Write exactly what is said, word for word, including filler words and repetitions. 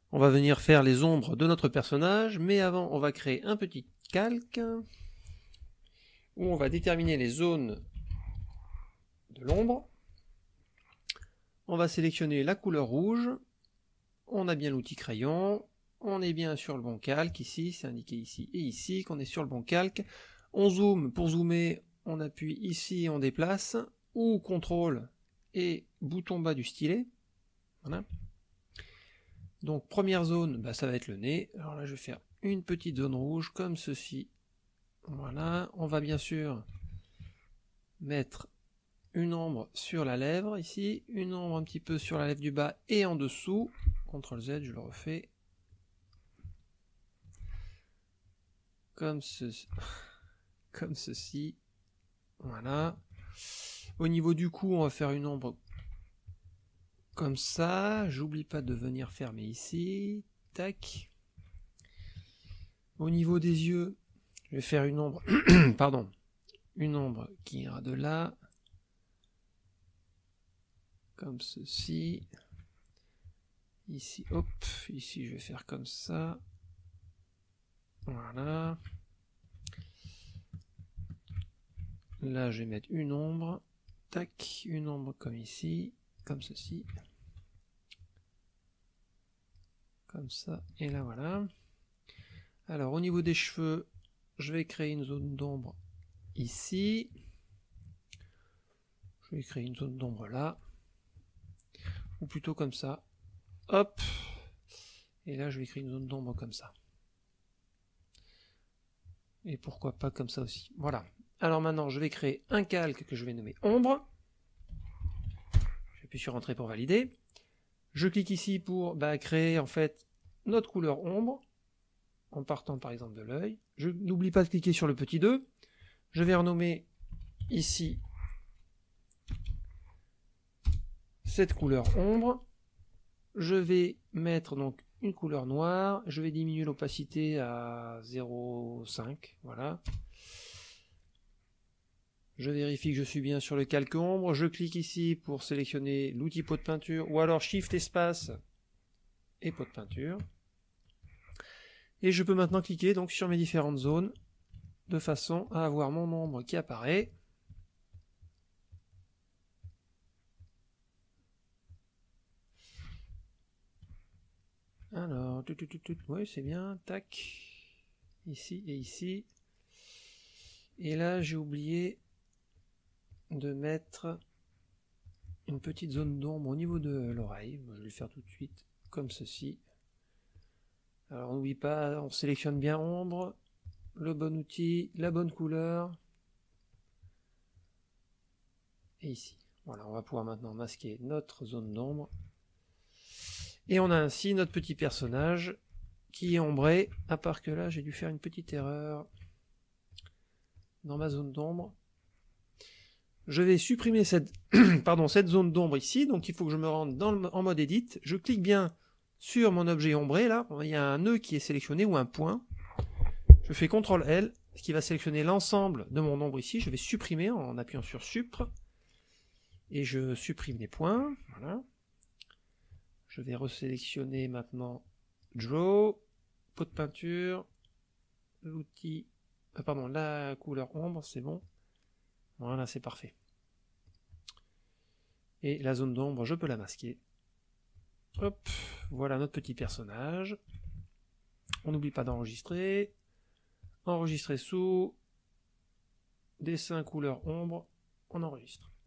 On va venir faire les ombres de notre personnage, mais avant on va créer un petit calque où on va déterminer les zones de l'ombre. On va sélectionner la couleur rouge, on a bien l'outil crayon, on est bien sur le bon calque ici, c'est indiqué ici et ici qu'on est sur le bon calque. On zoome, pour zoomer on appuie ici, on déplace, ou contrôle et bouton bas du stylet. Voilà. Donc première zone, bah, ça va être le nez. Alors là je vais faire une petite zone rouge comme ceci. Voilà, on va bien sûr mettre une ombre sur la lèvre ici, une ombre un petit peu sur la lèvre du bas et en dessous. contrôle Z, je le refais. Comme ceci. Comme ceci. Voilà. Au niveau du cou, on va faire une ombre comme ça. J'oublie pas de venir fermer ici. Tac. Au niveau des yeux, je vais faire une ombre. Pardon. Une ombre qui ira de là. Comme ceci. Ici, hop. Ici, je vais faire comme ça. Voilà. Là, je vais mettre une ombre. Tac. Une ombre comme ici. Comme ceci. Comme ça. Et là, voilà. Alors, au niveau des cheveux, je vais créer une zone d'ombre ici. Je vais créer une zone d'ombre là. Ou plutôt comme ça. Hop. Et là, je vais créer une zone d'ombre comme ça. Et pourquoi pas comme ça aussi. Voilà. Alors maintenant, je vais créer un calque que je vais nommer ombre. J'appuie sur entrée pour valider. Je clique ici pour bah, créer en fait notre couleur ombre. En partant par exemple de l'œil. Je n'oublie pas de cliquer sur le petit deux. Je vais renommer ici cette couleur ombre. Je vais mettre donc une couleur noire. Je vais diminuer l'opacité à zéro virgule cinq. Voilà. Je vérifie que je suis bien sur le calque ombre. Je clique ici pour sélectionner l'outil pot de peinture ou alors Shift espace et pot de peinture. Et je peux maintenant cliquer donc sur mes différentes zones de façon à avoir mon ombre qui apparaît. Alors, tout, tout, tout, tout, oui, c'est bien, tac, ici et ici. Et là, j'ai oublié de mettre une petite zone d'ombre au niveau de l'oreille. Je vais le faire tout de suite, comme ceci. Alors, n'oublie pas, on sélectionne bien ombre, le bon outil, la bonne couleur. Et ici. Voilà, on va pouvoir maintenant masquer notre zone d'ombre. Et on a ainsi notre petit personnage qui est ombré, à part que là j'ai dû faire une petite erreur dans ma zone d'ombre. Je vais supprimer cette, pardon, cette zone d'ombre ici, donc il faut que je me rende dans le, en mode edit. Je clique bien sur mon objet ombré, là, il y a un nœud qui est sélectionné ou un point. Je fais contrôle L, ce qui va sélectionner l'ensemble de mon ombre ici. Je vais supprimer en appuyant sur Supr. Et je supprime les points, voilà. Je vais resélectionner maintenant Draw, pot de peinture, l'outil, ah pardon, la couleur ombre, c'est bon. Voilà, c'est parfait. Et la zone d'ombre, je peux la masquer. Hop, voilà notre petit personnage. On n'oublie pas d'enregistrer. Enregistrer sous, dessin couleur ombre, on enregistre.